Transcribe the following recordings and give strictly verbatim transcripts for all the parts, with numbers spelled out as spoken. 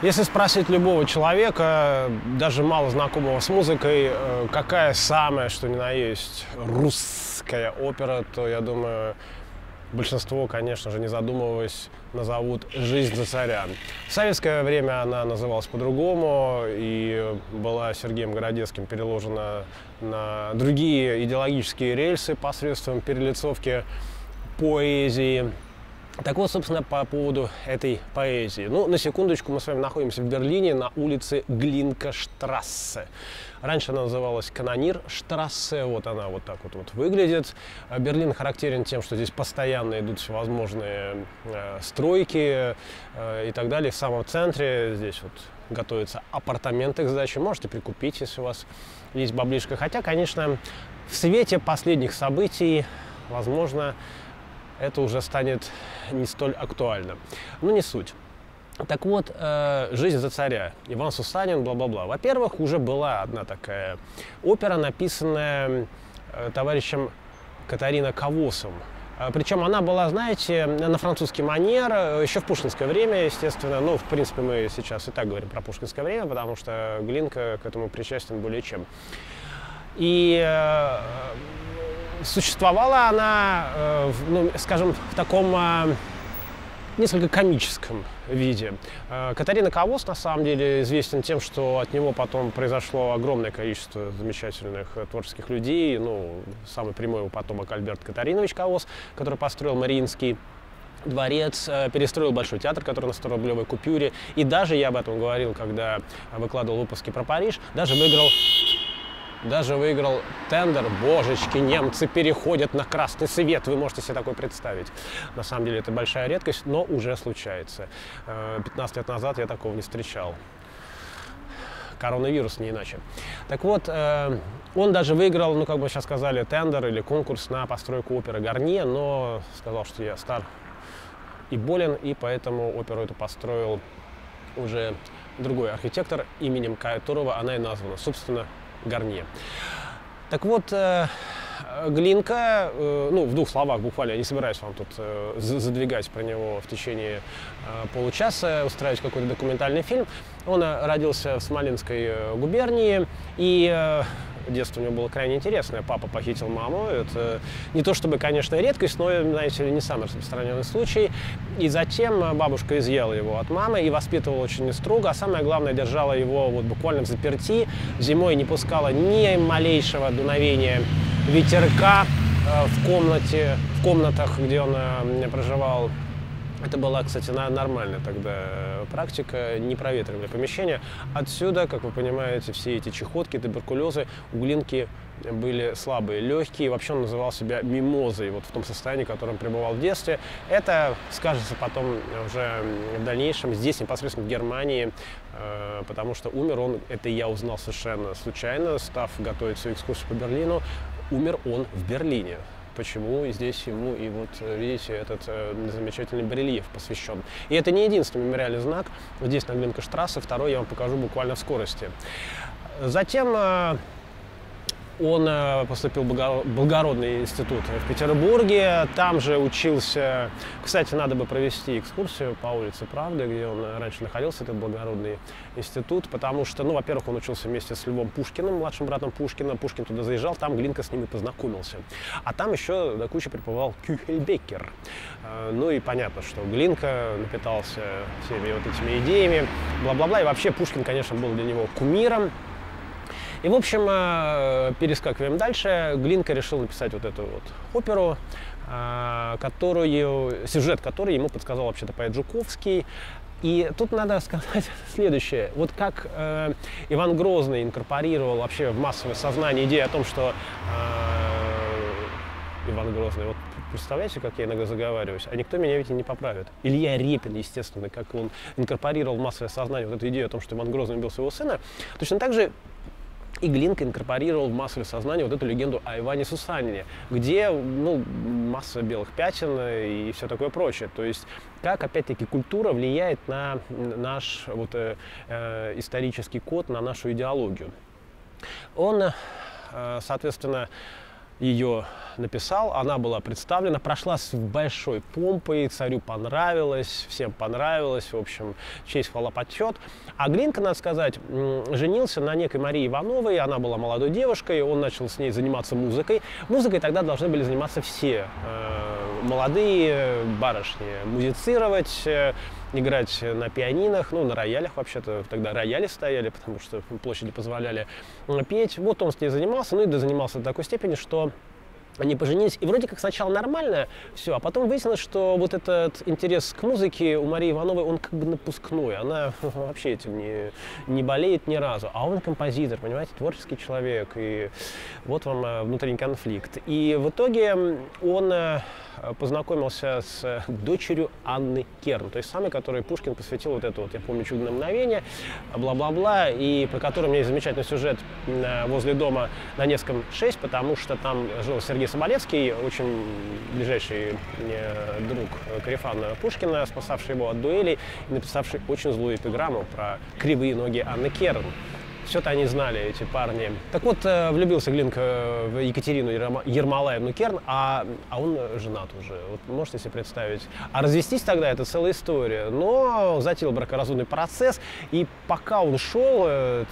Если спросить любого человека, даже мало знакомого с музыкой, какая самая, что ни на есть, русская опера, то, я думаю, большинство, конечно же, не задумываясь, назовут «Жизнь за царя». В советское время она называлась по-другому и была Сергеем Городецким переложена на другие идеологические рельсы посредством перелицовки поэзии. Так вот, собственно, по поводу этой поэзии. Ну, на секундочку, мы с вами находимся в Берлине на улице Глинка-штрассе. Раньше она называлась Канонир-штрассе, вот она вот так вот, вот выглядит. Берлин характерен тем, что здесь постоянно идут всевозможные э, стройки э, и так далее. В самом центре здесь вот готовятся апартаменты к сдаче. Можете прикупить, если у вас есть баблишко. Хотя, конечно, в свете последних событий, возможно, это уже станет не столь актуально. Но не суть. Так вот, э, «Жизнь за царя», Иван Сусанин, бла-бла-бла. Во-первых, уже была одна такая опера, написанная э, товарищем Катарино Кавосом. Э, причем она была, знаете, на французский манер, э, еще в пушкинское время, естественно. Ну, в принципе, мы сейчас и так говорим про пушкинское время, потому что Глинка к этому причастен более чем. И э, существовала она, э, в, ну, скажем, в таком э, несколько комическом виде. Э, Катарино Кавос, на самом деле, известен тем, что от него потом произошло огромное количество замечательных э, творческих людей. Ну, самый прямой его потомок Альберт Катаринович Кавос, который построил Мариинский дворец, перестроил Большой театр, который на сто-рублевой купюре. И даже, я об этом говорил, когда выкладывал выпуски про Париж, даже выиграл... Даже выиграл тендер. Божечки, немцы переходят на красный свет. Вы можете себе такое представить. На самом деле это большая редкость, но уже случается. пятнадцать лет назад я такого не встречал. Коронавирус, не иначе. Так вот, он даже выиграл, ну, как бы сейчас сказали, тендер или конкурс на постройку оперы Гарнье, но сказал, что я стар и болен, и поэтому оперу эту построил уже другой архитектор, именем которого она и названа, собственно, Гарнье. Так вот, э, Глинка, э, ну, в двух словах буквально, я не собираюсь вам тут э, задвигать про него в течение э, получаса, устраивать какой-то документальный фильм. Он э, родился в Смоленской э, губернии, и э, детство у него было крайне интересное. Папа похитил маму. Это не то чтобы, конечно, редкость, но, знаете ли, не самый распространенный случай. И затем бабушка изъяла его от мамы и воспитывала очень строго, а самое главное, держала его вот буквально в заперти. Зимой не пускала ни малейшего дуновения ветерка в комнате, в комнатах, где он проживал. Это была, кстати, нормальная тогда практика, не проветривали помещения. Отсюда, как вы понимаете, все эти чехотки, туберкулезы у Глинки были слабые, легкие. Вообще он называл себя мимозой, вот в том состоянии, в котором пребывал в детстве. Это скажется потом уже в дальнейшем здесь, непосредственно в Германии, потому что умер он, это я узнал совершенно случайно, став готовить свою экскурсию по Берлину, умер он в Берлине. Почему и здесь ему, и вот видите, этот э, замечательный барельеф посвящен. И это не единственный мемориальный знак. Здесь на Глинка-штрассе, второй я вам покажу буквально в скорости. Затем э, он э, поступил в Благородный институт в Петербурге, там же учился. Кстати, надо бы провести экскурсию по улице Правды, где он раньше находился, этот Благородный институт, потому что, ну, во-первых, он учился вместе с Львом Пушкиным, младшим братом Пушкина. Пушкин туда заезжал, там Глинка с ним и познакомился. А там еще до кучи преподавал Кюхельбекер. Ну и понятно, что Глинка напитался всеми вот этими идеями, бла-бла-бла. И вообще Пушкин, конечно, был для него кумиром. И, в общем, перескакиваем дальше. Глинка решил написать вот эту вот оперу, которую, сюжет которой ему подсказал вообще-то поэт Жуковский. И тут надо сказать следующее. Вот как э, Иван Грозный инкорпорировал вообще в массовое сознание идею о том, что э, Иван Грозный, вот представляете, как я иногда заговариваюсь, а никто меня ведь и не поправит. Илья Репин, естественно, как он инкорпорировал в массовое сознание вот эту идею о том, что Иван Грозный убил своего сына, точно так же и Глинка инкорпорировал в массовое сознание вот эту легенду о Иване Сусанине, где, ну, масса белых пятен и все такое прочее. То есть, как, опять-таки, культура влияет на наш вот, э, э, исторический код, на нашу идеологию. Он, э, соответственно, ее написал, она была представлена, прошла с большой помпой, царю понравилось, всем понравилось, в общем, честь, хвала, почет. А Глинка, надо сказать, женился на некой Марии Ивановой, она была молодой девушкой, он начал с ней заниматься музыкой. Музыкой тогда должны были заниматься все э, молодые барышни, музицировать, э, играть на пианинах, ну, на роялях вообще-то, тогда рояли стояли, потому что площади позволяли петь. Вот он с ней занимался, ну и занимался до такой степени, что они поженились, и вроде как сначала нормально все, а потом выяснилось, что вот этот интерес к музыке у Марии Ивановой, он как бы напускной, она вообще этим не, не болеет ни разу, а он композитор, понимаете, творческий человек, и вот вам внутренний конфликт. И в итоге он познакомился с дочерью Анны Керн, то есть самой, которой Пушкин посвятил вот это вот, я помню, «Чудное мгновение», бла-бла-бла, и про которое у меня есть замечательный сюжет возле дома на Невском шесть, потому что там жил Сергей Соболевский, очень ближайший друг Корефана Пушкина, спасавший его от дуэлей и написавший очень злую эпиграмму про кривые ноги Анны Керн. Все-то они знали, эти парни. Так вот, влюбился Глинка в Екатерину Ермолаевну Керн, а, а он женат уже. Вот можете себе представить. А развестись тогда — это целая история. Но затеял бракоразводный процесс, и пока он шел,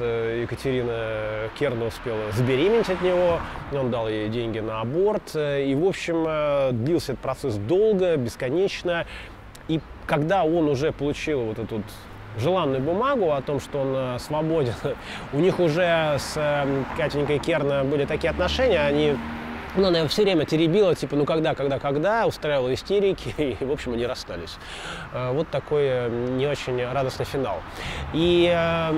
Екатерина Керн успела забеременеть от него, он дал ей деньги на аборт, и, в общем, длился этот процесс долго, бесконечно. И когда он уже получил вот эту желанную бумагу о том, что он э, свободен, у них уже с э, Катенькой Керн были такие отношения, они, ну, она все время теребила, типа, ну когда, когда, когда, устраивала истерики, и, в общем, они расстались. Э, вот такой э, не очень радостный финал. И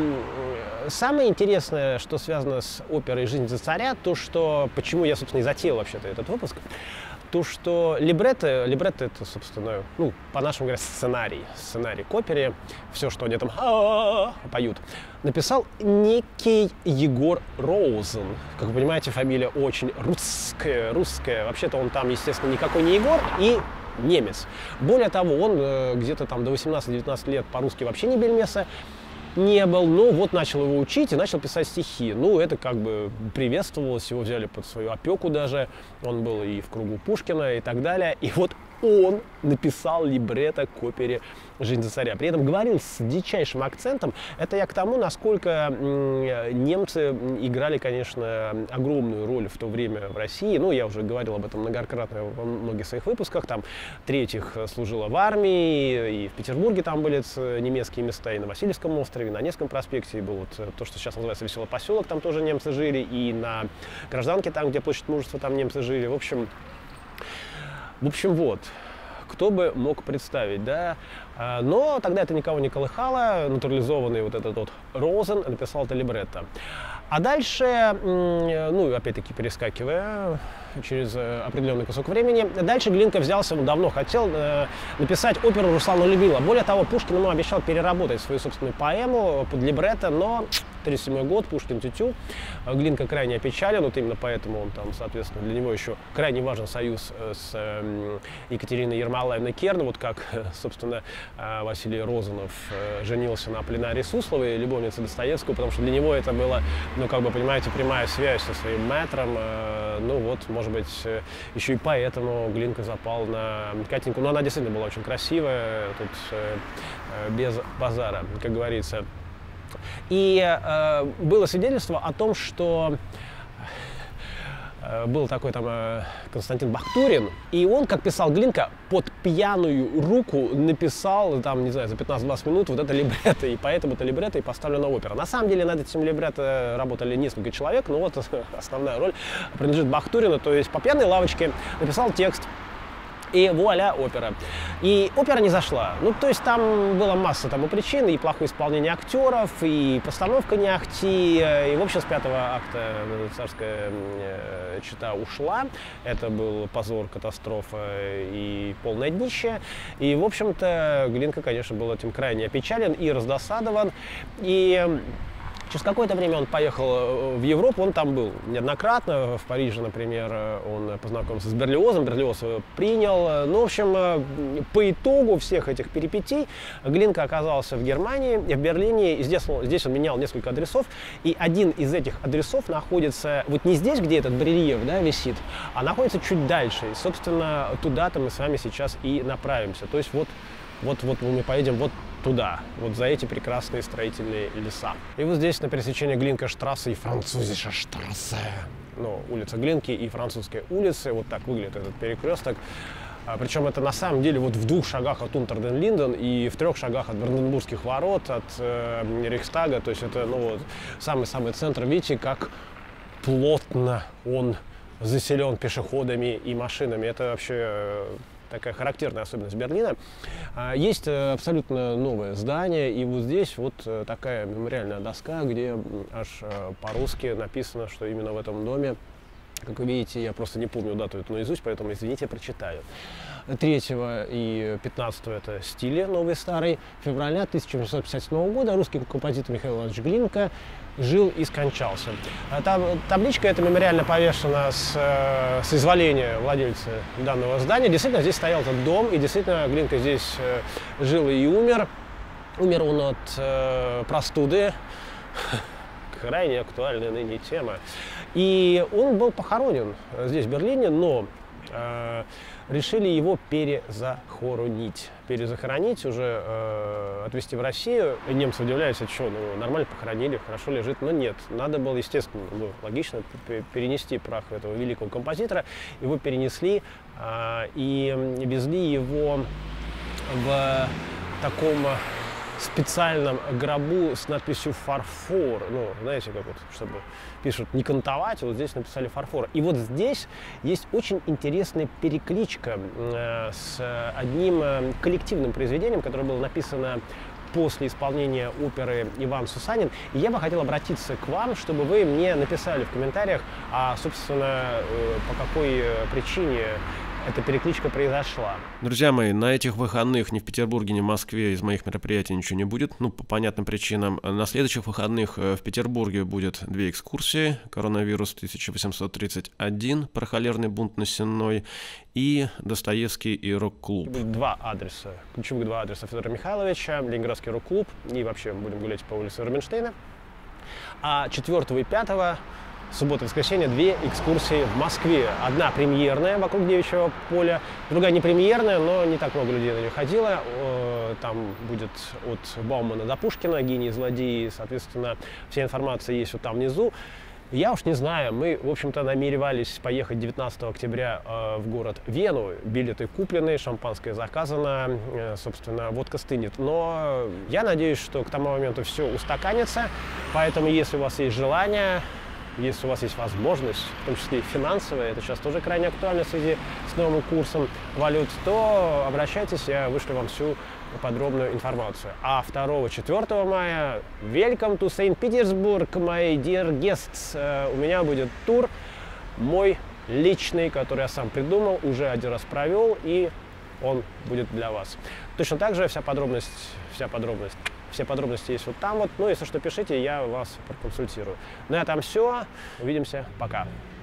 э, самое интересное, что связано с оперой «Жизнь за царя», то, что, почему я, собственно, и затеял вообще-то этот выпуск, то, что либретто, либретто это, собственно, ну, по-нашему говоря, сценарий, сценарий к опере, все, что они там поют, написал некий Егор Роузен. Как вы понимаете, фамилия очень русская, русская. Вообще-то он там, естественно, никакой не Егор и немец. Более того, он э, где-то там до восемнадцати-девятнадцати лет по-русски вообще не бельмеса не был, но вот начал его учить и начал писать стихи. Ну, это как бы приветствовалось, его взяли под свою опеку даже, он был и в кругу Пушкина и так далее. И вот он написал либретто к опере «Жизнь за царя». При этом говорил с дичайшим акцентом. Это я к тому, насколько немцы играли, конечно, огромную роль в то время в России. Ну, я уже говорил об этом многократно во многих своих выпусках. Там третьих служила в армии, и в Петербурге там были немецкие места, и на Васильевском острове, и на Невском проспекте. И был вот то, что сейчас называется Веселый поселок, там тоже немцы жили, и на Гражданке, там, где Площадь Мужества, там немцы жили. В общем, В общем, вот, кто бы мог представить, да, но тогда это никого не колыхало, натурализованный вот этот вот Роузен написал это либретто. А дальше, ну, опять-таки перескакивая через определенный кусок времени, дальше Глинка взялся, он давно хотел э, написать оперу «Руслана любила». Более того, Пушкин ему обещал переработать свою собственную поэму под либретто, но тридцать седьмой год, Пушкин тю-тю, Глинка крайне опечален, вот именно поэтому он там, соответственно, для него еще крайне важен союз с э, Екатериной Ермолаевной Керн, вот как, собственно, э, Василий Розанов э, женился на Полинаре Сусловой, любовнице Достоевского, потому что для него это было, ну, как бы, понимаете, прямая связь со своим мэтром, э, ну, вот, может быть, э, еще и поэтому Глинка запал на Катеньку, но она действительно была очень красивая, тут э, э, без базара, как говорится. И э, было свидетельство о том, что э, был такой там э, Константин Бахтурин, и он, как писал Глинка, под пьяную руку написал, там, не знаю, за пятнадцать-двадцать минут вот это либретто, и поэтому это либретто и поставлена опера. На самом деле над этим либретто работали несколько человек, но вот основная роль принадлежит Бахтурину, то есть по пьяной лавочке написал текст. И вуаля, опера. И опера не зашла. Ну, то есть там была масса тому причин, и плохое исполнение актеров, и постановка не ахти, и, в общем, с пятого акта царская э, чета ушла. Это был позор, катастрофа и полное днище. И, в общем-то, Глинка, конечно, был этим крайне опечален и раздосадован. И Через какое-то время он поехал в Европу, он там был неоднократно. В Париже, например, он познакомился с Берлиозом, Берлиоз его принял. Ну, в общем, по итогу всех этих перипетий Глинка оказался в Германии, в Берлине. И здесь, здесь он менял несколько адресов. И один из этих адресов находится вот не здесь, где этот барельеф, да, висит, а находится чуть дальше. И, собственно, туда-то мы с вами сейчас и направимся. То есть вот, вот, вот мы поедем вот туда, вот за эти прекрасные строительные леса. И вот здесь на пересечении Глинка-штрассе и Французиша-штрассе, ну, улица Глинки и Французской улицы, вот так выглядит этот перекресток. А, причем это на самом деле вот в двух шагах от Унтер-ден-Линден и в трех шагах от Бранденбургских ворот, от э, Рейхстага. То есть это, ну, вот, самый-самый центр. Видите, как плотно он заселен пешеходами и машинами. Это вообще э, такая характерная особенность Берлина. Есть абсолютно новое здание, и вот здесь вот такая мемориальная доска, где аж по-русски написано, что именно в этом доме, как вы видите, я просто не помню дату эту наизусть, поэтому, извините, прочитаю. третьего и пятнадцатого это стили новый старый. Февраля тысяча восемьсот пятьдесят седьмого года русский композитор Михаил Иванович Глинка жил и скончался. Таб табличка эта мемориально повешена с, э, с изволения владельца данного здания. Действительно, здесь стоял этот дом, и действительно Глинка здесь э, жил и умер. Умер он от э, простуды. Крайне актуальная ныне тема. И он был похоронен здесь, в Берлине, но э, решили его перезахоронить. Перезахоронить, уже э, отвезти в Россию. И немцы удивляются, что, ну, нормально похоронили, хорошо лежит. Но нет, надо было, естественно, ну, логично перенести прах этого великого композитора. Его перенесли э, и везли его в таком специальном гробу с надписью «Фарфор». Ну, знаете, как вот, чтобы пишут «не кантовать», вот здесь написали «Фарфор». И вот здесь есть очень интересная перекличка э, с одним э, коллективным произведением, которое было написано после исполнения оперы «Иван Сусанин». И я бы хотел обратиться к вам, чтобы вы мне написали в комментариях, а, собственно, э, по какой причине эта перекличка произошла. Друзья мои, на этих выходных ни в Петербурге, ни в Москве из моих мероприятий ничего не будет, ну, по понятным причинам. На следующих выходных в Петербурге будет две экскурсии: коронавирус тысяча восемьсот тридцать один, про холерный бунт на Сенной, и Достоевский и рок-клуб. Будет два адреса, ключевых два адреса Федора Михайловича: Ленинградский рок-клуб, и вообще будем гулять по улице Рубинштейна. А четвертого и пятого, суббота-воскресенье, две экскурсии в Москве. Одна премьерная вокруг Девичьего поля, другая не премьерная, но не так много людей на нее ходило. Там будет от Баумана до Пушкина, гений, злодеи, соответственно, вся информация есть вот там внизу. Я уж не знаю, мы, в общем-то, намеревались поехать девятнадцатого октября э, в город Вену. Билеты куплены, шампанское заказано, э, собственно, водка стынет. Но я надеюсь, что к тому моменту все устаканится, поэтому, если у вас есть желание, если у вас есть возможность, в том числе и финансовая, это сейчас тоже крайне актуально в связи с новым курсом валют, то обращайтесь, я вышлю вам всю подробную информацию. А второго-четвёртого мая welcome to Saint Petersburg, my dear guests. У меня будет тур мой личный, который я сам придумал, уже один раз провел, и он будет для вас. Точно так же вся подробность, вся подробность, все подробности есть вот там вот. Ну, если что, пишите, я вас проконсультирую. На этом все. Увидимся. Пока.